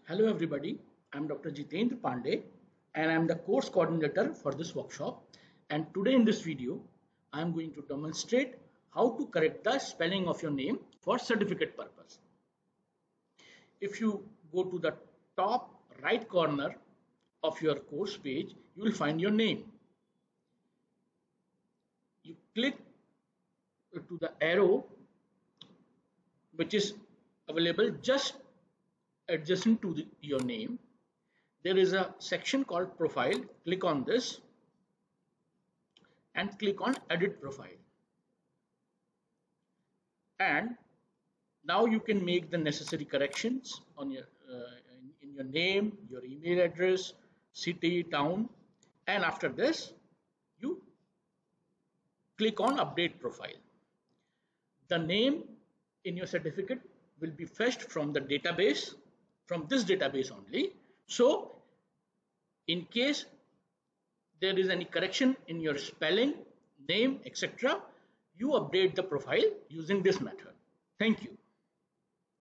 Hello everybody, I'm Dr. Jitendra Pandey and I'm the course coordinator for this workshop, and today in this video I'm going to demonstrate how to correct the spelling of your name for certificate purpose. If you go to the top right corner of your course page, you will find your name. You click to the arrow which is available just adjacent to your name. There is a section called profile. Click on this and click on edit profile, and now you can make the necessary corrections on your in your name, your email address, city, town, and after this you click on update profile. The name in your certificate will be fetched from the database, from this database only. So in case there is any correction in your spelling, name, etc., you update the profile using this method. Thank you.